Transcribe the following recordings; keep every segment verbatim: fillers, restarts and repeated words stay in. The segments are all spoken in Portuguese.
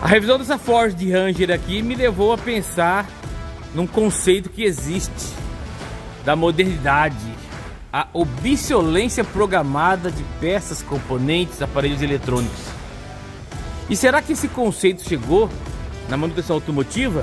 A revisão dessa Ford Ranger aqui me levou a pensar num conceito que existe da modernidade, a obsolescência programada de peças, componentes, aparelhos eletrônicos. E será que esse conceito chegou na manutenção automotiva?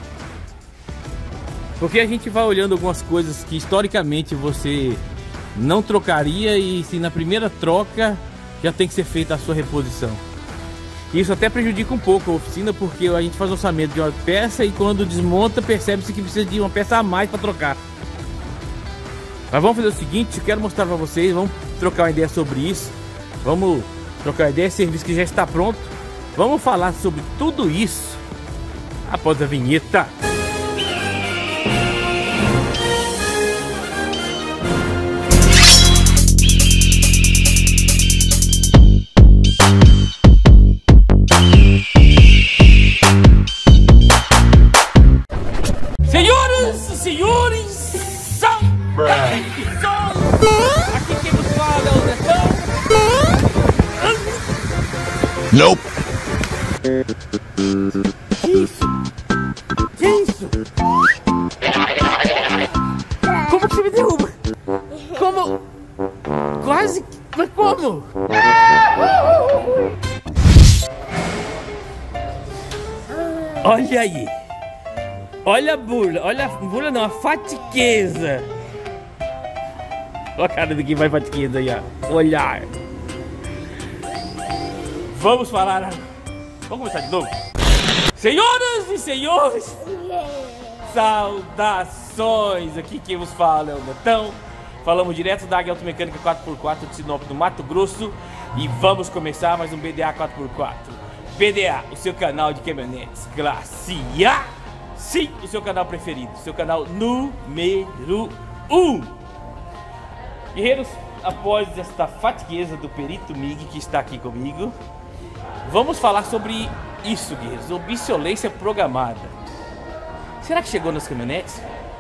Porque a gente vai olhando algumas coisas que historicamente você não trocaria e se na primeira troca já tem que ser feita a sua reposição. Isso até prejudica um pouco a oficina, porque a gente faz orçamento de uma peça e quando desmonta percebe-se que precisa de uma peça a mais para trocar. Mas vamos fazer o seguinte, eu quero mostrar para vocês, vamos trocar uma ideia sobre isso. Vamos trocar uma ideia, serviço que já está pronto. Vamos falar sobre tudo isso após a vinheta. Senhoras e senhores, são aqui quem nos fala é o Netão. Nope. Que isso? Que isso? Como que você me derruba? Como? Quase? Mas como? Olha aí. Olha a burla, olha a burla não, a fatiqueza. Olha a cara de quem vai fatiqueza aí, ó. Olhar. Vamos falar. Vamos começar de novo. Senhoras e senhores, saudações. Aqui quem vos fala é o Netão. Falamos direto da Águia Automecânica quatro por quatro de Sinop, no Mato Grosso. E vamos começar mais um B D A quatro por quatro. B D A, o seu canal de caminhonetes classe A. Sim, o seu canal preferido, seu canal número um. Guerreiros, após esta fatiqueza do perito Mig que está aqui comigo, vamos falar sobre isso, guerreiros, obsolescência programada. Será que chegou nas caminhonetes?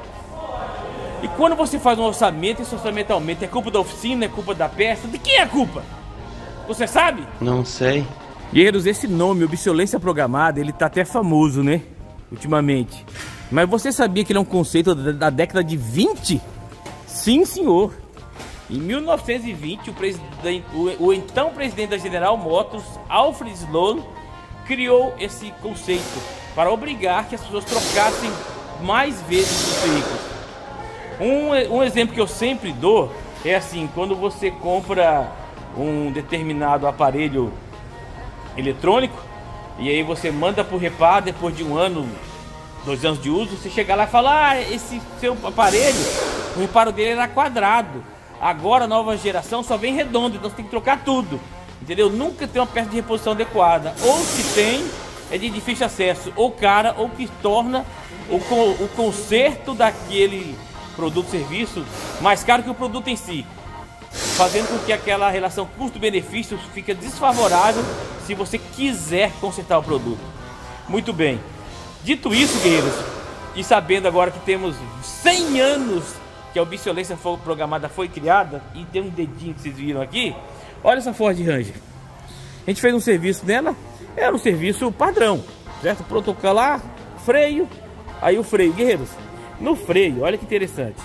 E quando você faz um orçamento, esse orçamento aumenta, é culpa da oficina, é culpa da peça? De quem é a culpa? Você sabe? Não sei. Guerreiros, esse nome, obsolescência programada, ele tá até famoso, né? Ultimamente. Mas você sabia que ele é um conceito da, da década de vinte? Sim, senhor. Em mil novecentos e vinte, o, presidente, o, o então presidente da General Motors, Alfred Sloan, criou esse conceito para obrigar que as pessoas trocassem mais vezes os veículos. Um, um exemplo que eu sempre dou é assim, quando você compra um determinado aparelho eletrônico, e aí você manda por reparo depois de um ano, dois anos de uso, você chega lá e fala, ah, esse seu aparelho, o reparo dele era quadrado. Agora a nova geração só vem redondo, então você tem que trocar tudo. Entendeu? Nunca tem uma peça de reposição adequada. Ou se tem, é de difícil acesso, ou cara, ou que torna o, o conserto daquele produto serviço mais caro que o produto em si, fazendo com que aquela relação custo-benefício fique desfavorável se você quiser consertar o produto. Muito bem. Dito isso, guerreiros, e sabendo agora que temos cem anos que a obsolescência programada foi criada, e tem um dedinho que vocês viram aqui, olha essa Ford Ranger. A gente fez um serviço nela, era um serviço padrão, certo? Protocolar, freio, aí o freio, guerreiros, no freio, olha que interessante.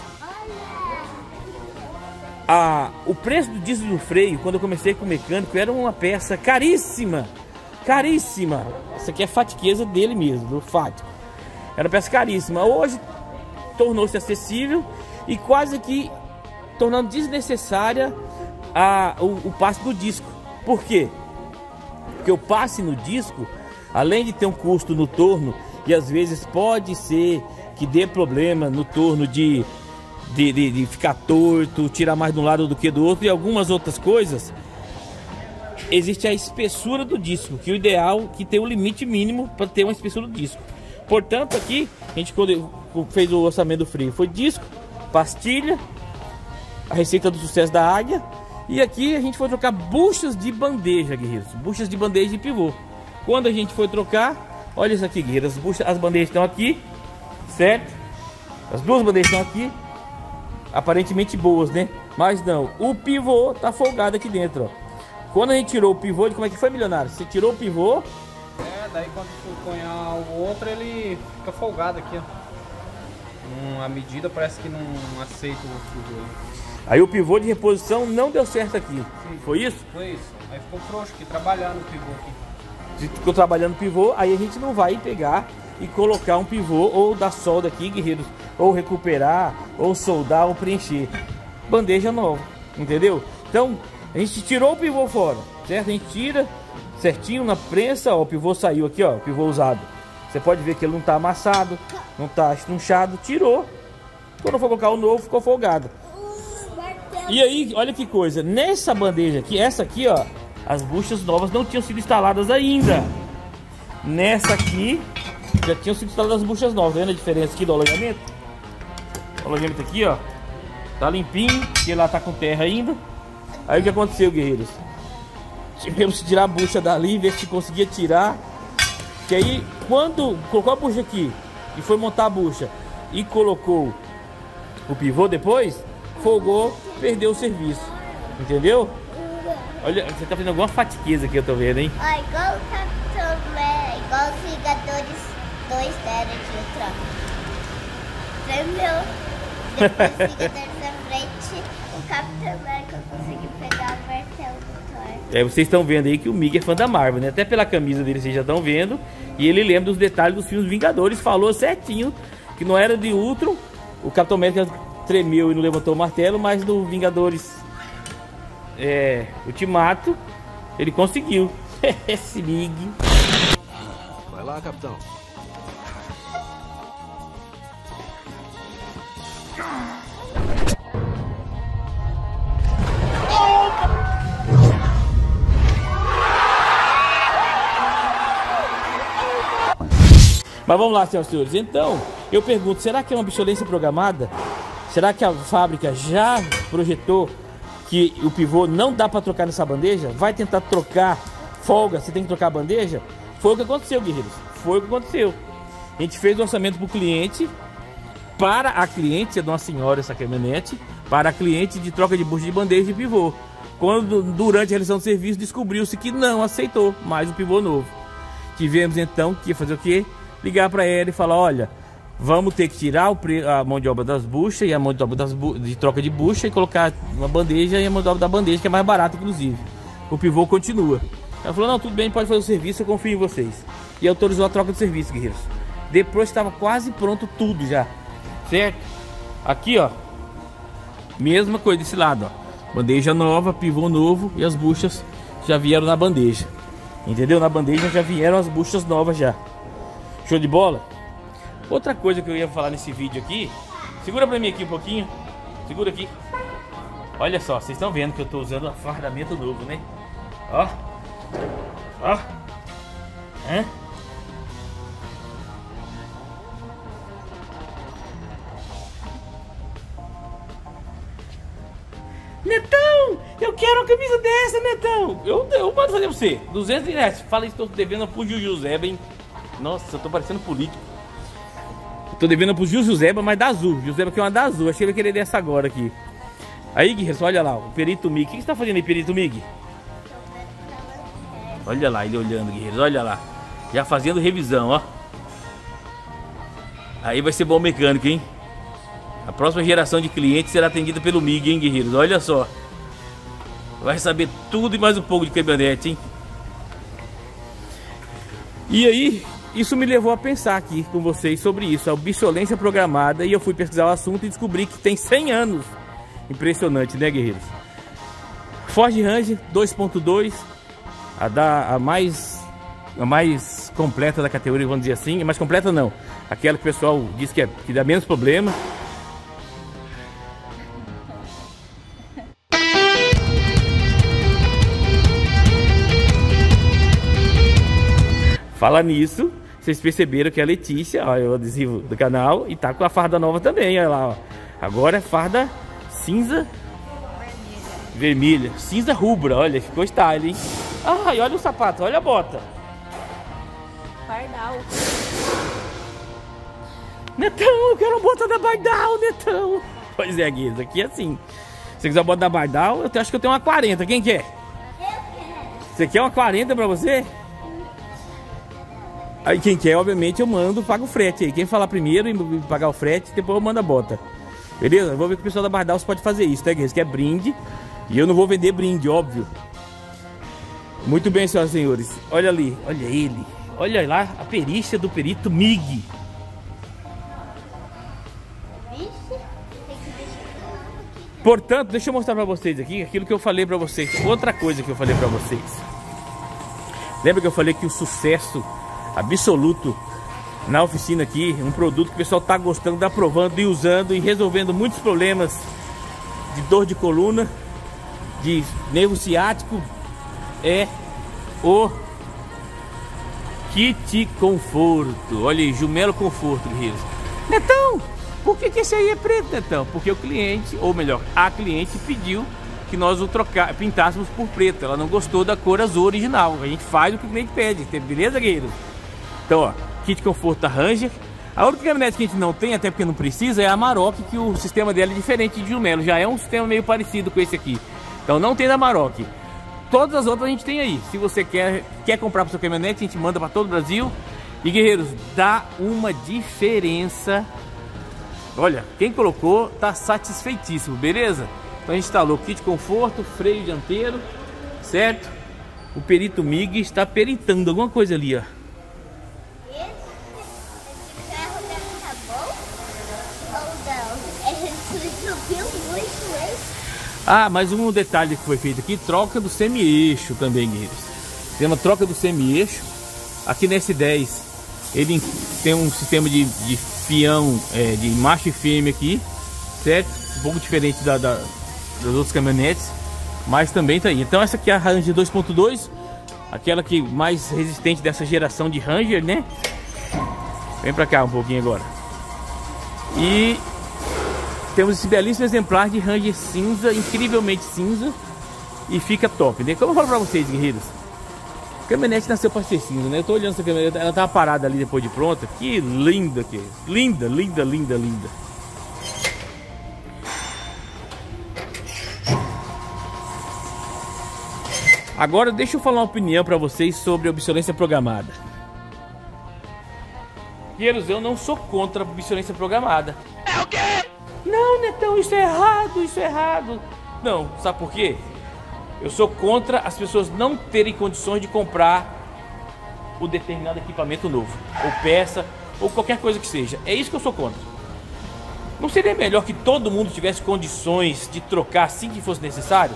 Ah, o preço do disco do freio, quando eu comecei com o mecânico, era uma peça caríssima. Caríssima. Essa aqui é a fatiqueza dele mesmo, do fático. Era uma peça caríssima. Hoje tornou-se acessível e quase que tornando desnecessária a, o, o passe do disco. Por quê? Porque o passe no disco, além de ter um custo no torno, e às vezes pode ser que dê problema no torno de... De, de, de ficar torto, tirar mais de um lado do que do outro e algumas outras coisas, existe a espessura do disco, que o ideal é que tem um limite mínimo para ter uma espessura do disco. Portanto, aqui a gente fez o orçamento do freio, foi disco, pastilha, a receita do sucesso da Águia, e aqui a gente foi trocar buchas de bandeja, guerreiros, buchas de bandeja de pivô. Quando a gente foi trocar, olha isso aqui, guerreiros, as, buchas, as bandejas estão aqui, certo? As duas bandejas estão aqui, aparentemente boas, né? Mas não, o pivô tá folgado aqui dentro, ó. Quando a gente tirou o pivô, como é que foi, milionário? Você tirou o pivô, Daí quando for cunhar o outro, ele fica folgado aqui, ó. Hum, a medida parece que não aceita o pivô. Aí o pivô de reposição não deu certo aqui. Sim, foi isso? Foi isso. Aí ficou frouxo aqui, trabalhando o pivô aqui. Se ficou trabalhando o pivô, aí a gente não vai pegar e colocar um pivô ou dar solda aqui, guerreiros, ou recuperar, ou soldar, ou preencher. Bandeja nova, entendeu? Então, a gente tirou o pivô fora, certo? A gente tira certinho na prensa, ó, o pivô saiu aqui, ó, o pivô usado. Você pode ver que ele não tá amassado, não tá estrunchado, tirou. Quando for colocar o novo, ficou folgado. E aí, olha que coisa, nessa bandeja aqui, essa aqui, ó, as buchas novas não tinham sido instaladas ainda. Nessa aqui, já tinham sido instaladas as buchas novas. Tá vendo a diferença aqui do alongamento? O alongamento aqui, ó, tá limpinho, porque lá tá com terra ainda. Aí o que aconteceu, guerreiros? Tivemos que tirar a bucha dali, ver se conseguia tirar. Que aí, quando colocou a bucha aqui e foi montar a bucha e colocou o pivô depois, folgou, perdeu o serviço. Entendeu? Olha, você tá fazendo alguma fatiqueza aqui, eu tô vendo, hein? Ó, igual o Capitão América, igual os Vingadores dois deram de Ultron. Tremeu. Depois dos Vingadores da frente, o Capitão América conseguiu pegar o martelo do Thor. É, vocês estão vendo aí que o Mig é fã da Marvel, né? Até pela camisa dele vocês já estão vendo. E ele lembra dos detalhes dos filmes Vingadores, falou certinho que não era de Ultron. O Capitão América tremeu e não levantou o martelo, mas no Vingadores é, Ultimato ele conseguiu. Esse Mig. Vai lá, capitão. Mas vamos lá, senhoras e senhores. Então, eu pergunto, será que é uma obsolescência programada? Será que a fábrica já projetou que o pivô não dá para trocar nessa bandeja? Vai tentar trocar, folga, você tem que trocar a bandeja? Foi o que aconteceu, guerreiros. Foi o que aconteceu. A gente fez o orçamento para o cliente, para a cliente, é de uma senhora essa caminhonete, para a cliente de troca de bucha de bandeja e pivô. Quando, durante a realização do serviço, descobriu-se que não aceitou mais o pivô novo. Tivemos então que fazer o quê? Ligar para ela e falar, olha, vamos ter que tirar o pre... a mão de obra das buchas e a mão de obra das bu... de troca de bucha e colocar uma bandeja e a mão de obra da bandeja, que é mais barata, inclusive. O pivô continua. Ela falou, não, tudo bem, pode fazer o serviço, eu confio em vocês. E autorizou a troca de serviço, guerreiros. Depois estava quase pronto tudo já, certo? Aqui, ó, mesma coisa desse lado, ó. Bandeja nova, pivô novo e as buchas já vieram na bandeja. Entendeu? Na bandeja já vieram as buchas novas já. Show de bola? Outra coisa que eu ia falar nesse vídeo aqui, segura pra mim aqui um pouquinho, segura aqui. Olha só, vocês estão vendo que eu tô usando um fardamento novo, né? Ó, ó, hã? Netão, eu quero uma camisa dessa, Netão. Eu, eu mando fazer pra você, duzentos reais. Fala isso, tô devendo pro Juju Zeba, hein? Nossa, eu tô parecendo político. Tô devendo pro Gil Joseba, mas da azul. Joseba que é uma da azul. Achei que ele ia querer dessa agora aqui. Aí, Guerreiro, olha lá, o Perito Mig. O que você tá fazendo aí, Perito Mig? Olha lá, ele olhando, Guerreiro. Olha lá. Já fazendo revisão, ó. Aí vai ser bom mecânico, hein? A próxima geração de clientes será atendida pelo Mig, hein, Guerreiros? Olha só. Vai saber tudo e mais um pouco de caminhonete, hein? E aí, isso me levou a pensar aqui com vocês sobre isso, a obsolescência programada, e eu fui pesquisar o assunto e descobri que tem cem anos. Impressionante, né, guerreiros? Ford Ranger dois ponto dois, a, da, a, mais, a mais completa da categoria, vamos dizer assim. A mais completa não, aquela que o pessoal diz que, é, que dá menos problema. Fala nisso, vocês perceberam que a Letícia, ó, é o adesivo do canal, e tá com a farda nova também, olha lá, ó. Agora é farda cinza vermelha, vermelha. Cinza rubra, olha, ficou style, hein? Ai, olha o sapato, olha a bota. Pardal. Netão, eu quero a bota da Bardal, Netão. Pois é, Guiz, aqui é assim. Se você quiser a bota da Bardal, eu acho que eu tenho uma quarenta, quem quer? Eu quero. Você quer uma quarenta pra você? Aí quem quer, obviamente, eu mando, pago o frete aí. Quem falar primeiro e pagar o frete, depois eu mando a bota. Beleza? Vou ver que o pessoal da Bardals pode fazer isso, tá, guerreiros? Que é brinde. E eu não vou vender brinde, óbvio. Muito bem, senhoras e senhores. Olha ali, olha ele. Olha lá a perícia do perito Mig. Portanto, deixa eu mostrar pra vocês aqui aquilo que eu falei pra vocês. Outra coisa que eu falei pra vocês. Lembra que eu falei que o sucesso absoluto na oficina aqui, um produto que o pessoal tá gostando, tá provando e usando e resolvendo muitos problemas de dor de coluna, de nervo ciático, é o Kit Conforto. Olha aí, Jumelo Conforto, guerreiros. Netão, por que que esse aí é preto, Netão? Porque o cliente, ou melhor, a cliente pediu que nós o trocar, pintássemos por preto. Ela não gostou da cor azul original. A gente faz o que o cliente pede, beleza, guerreiros? Então, ó, Kit Conforto da Ranger. A única caminhonete que a gente não tem, até porque não precisa, é a Amarok, que o sistema dela é diferente de Jumelo. Já é um sistema meio parecido com esse aqui. Então não tem da Amarok. Todas as outras a gente tem aí. Se você quer, quer comprar para sua caminhonete, a gente manda para todo o Brasil. E, guerreiros, dá uma diferença. Olha, quem colocou tá satisfeitíssimo, beleza? Então a gente instalou Kit Conforto, freio dianteiro, certo? O perito Mig está peritando alguma coisa ali, ó. Ah, mais um detalhe que foi feito aqui, troca do semi-eixo também, guerreiros. Tem uma troca do semi-eixo. Aqui na S dez ele tem um sistema de, de peão, é, de macho e fêmea aqui, certo? Um pouco diferente da, da, das outras caminhonetes, mas também tá aí. Então essa aqui é a Ranger dois ponto dois, aquela que mais resistente dessa geração de Ranger, né? Vem pra cá um pouquinho agora. E temos esse belíssimo exemplar de Ranger cinza, incrivelmente cinza, e fica top, né? Como eu falo pra vocês, guerreiros, a caminhonete nasceu pra ser cinza, né? Eu tô olhando essa caminhonete, ela tava parada ali depois de pronta. Que linda que é. Linda, linda, linda, linda. Agora deixa eu falar uma opinião pra vocês sobre a obsolescência programada. Guerreiros, eu não sou contra a obsolescência programada. É o quê? Não, Netão, isso é errado, isso é errado. Não, sabe por quê? Eu sou contra as pessoas não terem condições de comprar o determinado equipamento novo, ou peça, ou qualquer coisa que seja. É isso que eu sou contra. Não seria melhor que todo mundo tivesse condições de trocar assim que fosse necessário?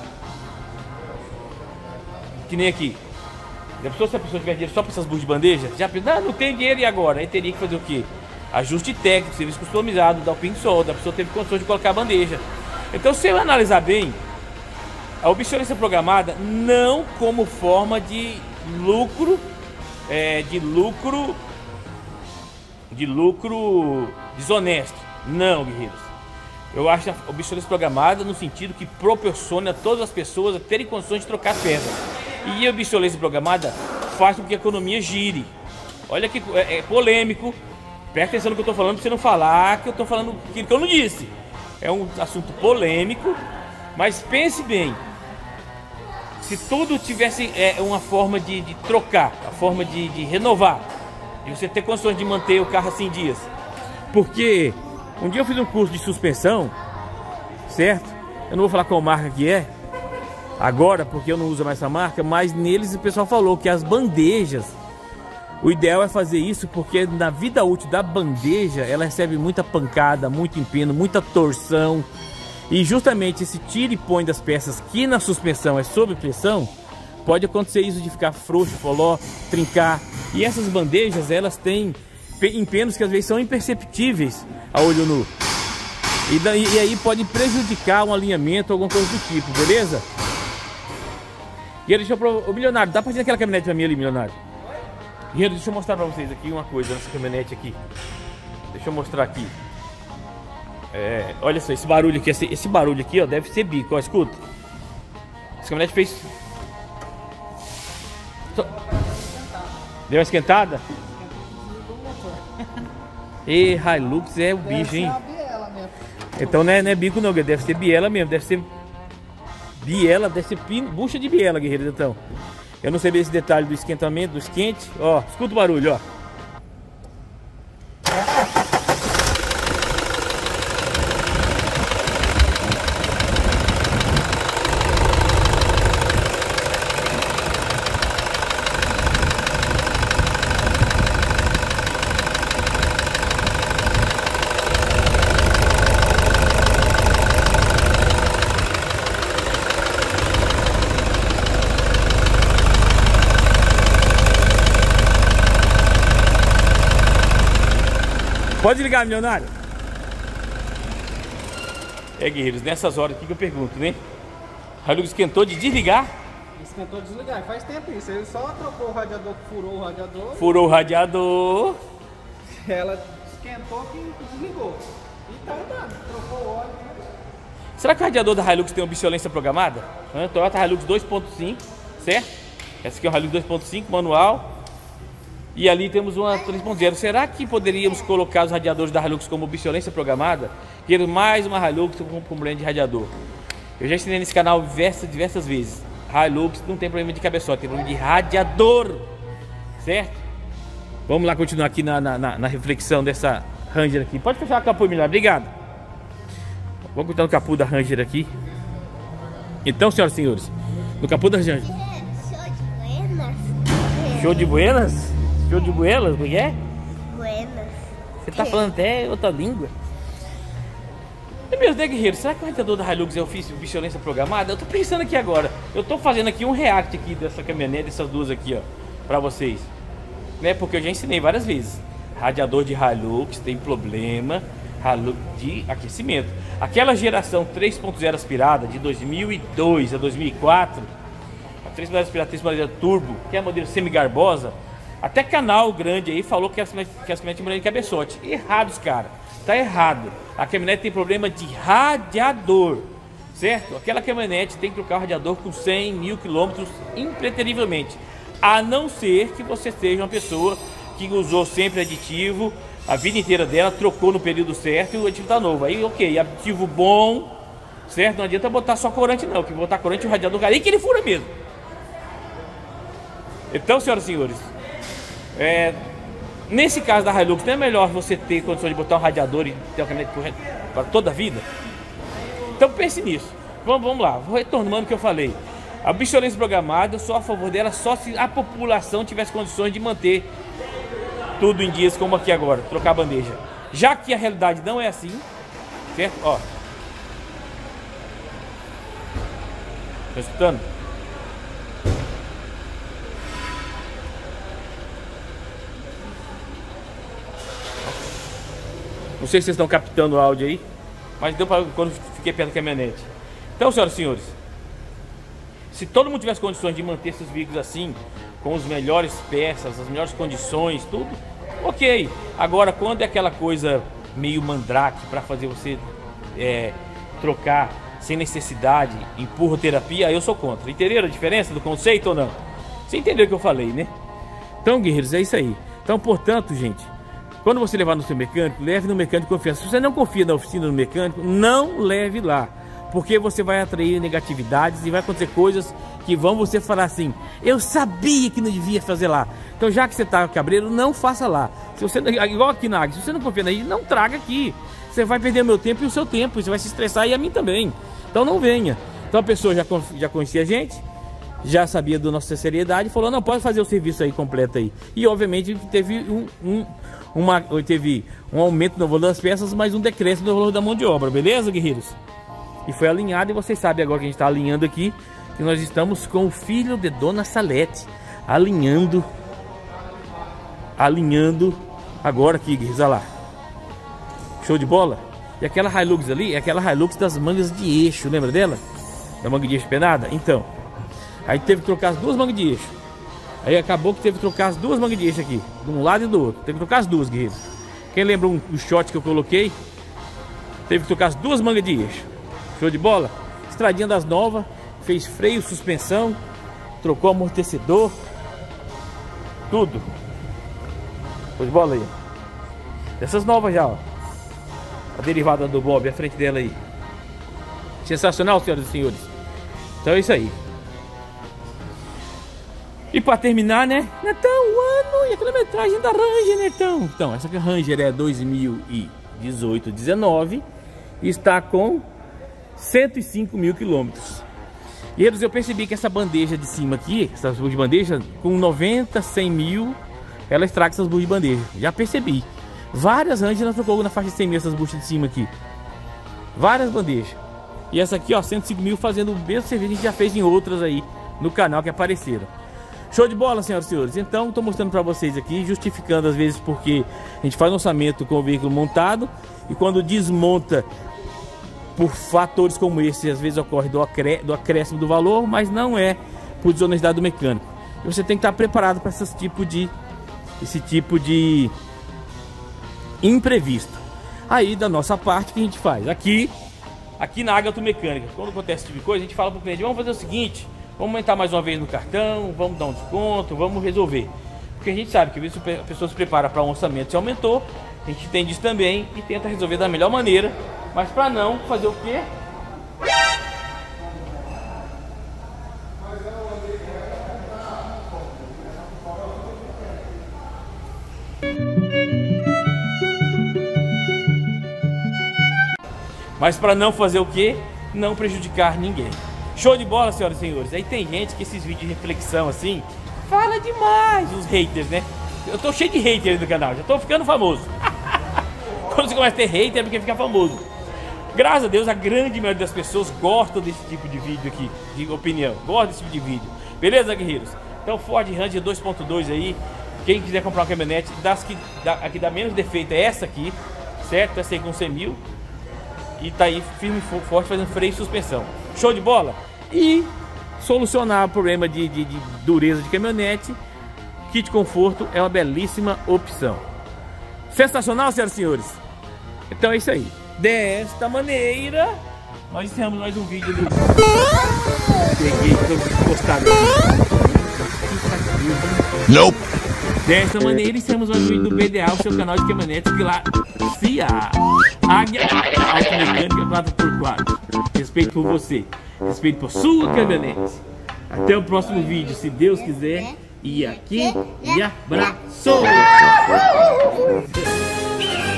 Que nem aqui. Já pensou se a pessoa tiver dinheiro só para essas burras de bandeja? Já pensou, ah, não tem dinheiro e agora? Aí teria que fazer o quê? Ajuste técnico, serviço customizado, dar o pinçol, da pessoa teve condições de colocar a bandeja. Então, se eu analisar bem, a obsolescência programada não como forma de lucro, é, de lucro, de lucro desonesto. Não, guerreiros. Eu acho a obsolescência programada no sentido que proporciona a todas as pessoas a terem condições de trocar peças. E a obsolescência programada faz com que a economia gire. Olha que é, é polêmico. Presta atenção no que eu estou falando para você não falar que eu estou falando aquilo que eu não disse. É um assunto polêmico, mas pense bem. Se tudo tivesse é, uma forma de, de trocar, a forma de, de renovar, e você ter condições de manter o carro assim dias. Porque um dia eu fiz um curso de suspensão, certo? Eu não vou falar qual marca que é agora, porque eu não uso mais essa marca, mas neles o pessoal falou que as bandejas, o ideal é fazer isso porque na vida útil da bandeja ela recebe muita pancada, muito empeno, muita torção. E justamente esse tira e põe das peças que na suspensão é sob pressão, pode acontecer isso de ficar frouxo, foló, trincar. E essas bandejas, elas têm empenos que às vezes são imperceptíveis a olho nu. E, daí, e aí pode prejudicar um alinhamento, alguma coisa do tipo, beleza? E aí, deixa eu provar. Ô, milionário, dá pra fazer aquela caminhonete pra mim ali, milionário? E deixa eu mostrar pra vocês aqui uma coisa nessa caminhonete aqui. Deixa eu mostrar aqui. É, olha só, esse barulho aqui, esse, esse barulho aqui, ó, deve ser bico, ó, escuta. Essa caminhonete fez... Deu uma esquentada? E Hilux é o bicho, hein? Então não é, não é bico não, deve ser biela mesmo, deve ser... Biela, deve ser pin... bucha de biela, guerreiros, então. Eu não sei ver esse detalhe do esquentamento, do esquente. Ó, escuta o barulho, ó. Pode ligar, milionário. É, guerreiros, nessas horas aqui que eu pergunto, né? A Hilux esquentou de desligar. Esquentou de desligar, faz tempo isso. Ele só trocou o radiador, furou o radiador. Furou o radiador. Ela esquentou que desligou. E tá andando, trocou o óleo. Será que o radiador da Hilux tem obsolescência programada? Hã? Toyota Hilux dois ponto cinco, certo? Essa aqui é uma Hilux dois ponto cinco, manual. E ali temos uma três ponto zero. Será que poderíamos colocar os radiadores da Hilux como obsolescência programada? Quero mais uma Hilux com problema de radiador. Eu já ensinei nesse canal diversas, diversas vezes. Hilux não tem problema de cabeçote, tem problema de radiador, certo? Vamos lá continuar aqui na, na, na reflexão dessa Ranger aqui. Pode fechar o capô, milhar, obrigado. Vamos continuar no capô da Ranger aqui. Então, senhoras e senhores, no capô da Ranger. Show de buenas. Show de buenas? Show de buenas, como é? Buenas. Você tá falando até outra língua. É mesmo, né, guerreiro? Será que o radiador da Hilux é ofício obsolescência programada? Eu tô pensando aqui agora. Eu tô fazendo aqui um react aqui dessa caminhonete, dessas duas aqui, ó, pra vocês. Né? Porque eu já ensinei várias vezes. Radiador de Hilux tem problema Hilux de aquecimento. Aquela geração três ponto zero aspirada de dois mil e dois a dois mil e quatro, a três ponto zero aspirada, três ponto zero turbo, que é a modelo semi-garbosa, até canal grande aí falou que as caminhonetes tinham problema de cabeçote. Errados, cara. Tá errado. A caminhonete tem problema de radiador, certo? Aquela caminhonete tem que trocar o radiador com cem mil quilômetros impreterivelmente. A não ser que você seja uma pessoa que usou sempre aditivo a vida inteira dela, trocou no período certo e o aditivo tá novo. Aí, ok, aditivo bom, certo? Não adianta botar só corante não, que botar corante o radiador cai, aí que ele fura mesmo. Então, senhoras e senhores, é... nesse caso da Hilux, não é melhor você ter condição de botar um radiador e ter uma caminhonete para toda a vida? Então pense nisso. Vamos, vamos lá, vou retornando o que eu falei. A obsolescência programada, eu sou a favor dela só se a população tivesse condições de manter tudo em dias como aqui agora, trocar a bandeja. Já que a realidade não é assim, certo? Ó. Tá escutando? Não sei se vocês estão captando o áudio aí, mas deu para quando fiquei perto da caminhonete. Então, senhoras e senhores, se todo mundo tivesse condições de manter seus veículos assim, com as melhores peças, as melhores condições, tudo, ok. Agora, quando é aquela coisa meio mandrake para fazer você é, trocar sem necessidade, empurroterapia, aí eu sou contra. Entenderam a diferença do conceito ou não? Você entendeu o que eu falei, né? Então, guerreiros, é isso aí. Então, portanto, gente, quando você levar no seu mecânico, leve no mecânico de confiança. Se você não confia na oficina do mecânico, não leve lá. Porque você vai atrair negatividades e vai acontecer coisas que vão você falar assim: eu sabia que não devia fazer lá. Então, já que você está cabreiro, não faça lá. Se você, igual aqui na Águia, se você não confia na gente, não traga aqui. Você vai perder o meu tempo e o seu tempo. Você vai se estressar e a mim também. Então, não venha. Então, a pessoa já, já conhecia a gente, já sabia da nossa seriedade e falou: não, pode fazer o serviço aí completo aí. E, obviamente, teve um... um Uma, teve um aumento no valor das peças, mas um decréscimo no valor da mão de obra, beleza, guerreiros? E foi alinhado, e vocês sabem agora que a gente está alinhando aqui, que nós estamos com o filho de Dona Salete, alinhando, alinhando agora aqui, guerreiros, olha lá. Show de bola? E aquela Hilux ali, é aquela Hilux das mangas de eixo, lembra dela? Da manga de eixo penada? Então, aí teve que trocar as duas mangas de eixo. Aí acabou que teve que trocar as duas mangas de eixo aqui, de um lado e do outro. Teve que trocar as duas, guerreiros. Quem lembra um, o shot que eu coloquei? Teve que trocar as duas mangas de eixo. Show de bola? Estradinha das novas. Fez freio, suspensão. Trocou amortecedor. Tudo. Show de bola aí. Dessas novas já, ó. A derivada do Bob, a frente dela aí. Sensacional, senhoras e senhores. Então é isso aí. E para terminar, né, Netão, o ano e a quilometragem da Ranger, Netão. Então, essa aqui, a Ranger é dois mil e dezoito, dezenove e está com cento e cinco mil quilômetros. E eles, eu percebi que essa bandeja de cima aqui, essas buchas de bandeja, com noventa, cem mil, ela estraga essas buchas de bandeja. Já percebi. Várias Ranger ela trocou na faixa de cem mil essas buchas de cima aqui. Várias bandejas. E essa aqui, ó, cento e cinco mil, fazendo o mesmo serviço que a gente já fez em outras aí no canal que apareceram. Show de bola, senhoras e senhores. Então, estou mostrando para vocês aqui, justificando às vezes porque a gente faz orçamento com o veículo montado e quando desmonta por fatores como esse, às vezes ocorre do, acré do acréscimo do valor, mas não é por desonestidade do mecânico. E você tem que estar preparado para esse tipo de esse tipo de imprevisto. Aí da nossa parte, o que a gente faz? Aqui, aqui na Ágata Mecânica, quando acontece esse tipo de coisa, a gente fala para o cliente, vamos fazer o seguinte, vamos aumentar mais uma vez no cartão, vamos dar um desconto, vamos resolver. Porque a gente sabe que se a pessoa se prepara para um orçamento, se aumentou, a gente entende isso também e tenta resolver da melhor maneira, mas para não fazer o quê? Mas para não fazer o quê? Não prejudicar ninguém. Show de bola, senhoras e senhores. Aí tem gente que esses vídeos de reflexão assim, fala demais, os haters, né? Eu tô cheio de haters no canal, já tô ficando famoso. Quando você começa a ter hater é porque fica famoso. Graças a Deus, a grande maioria das pessoas gostam desse tipo de vídeo aqui, de opinião. Gosta desse tipo de vídeo. Beleza, guerreiros? Então, Ford Ranger dois ponto dois aí. Quem quiser comprar uma caminhonete, das que, da, a que dá menos defeito é essa aqui, certo? Essa aí com cem mil. E tá aí firme e forte fazendo freio e suspensão. Show de bola? E solucionar o problema de, de, de dureza de caminhonete, kit conforto é uma belíssima opção. Sensacional, senhoras e senhores? Então é isso aí. Desta maneira, nós encerramos mais um vídeo do... Peguei, tô postado aqui. Nope. Desta maneira, encerramos mais um vídeo do B D A, o seu canal de caminhonetes Glacia Águia Automecânica quatro por quatro. Respeito por você, respeito por sua caminhonete. Até o próximo vídeo, se Deus quiser. E aqui, e abraço!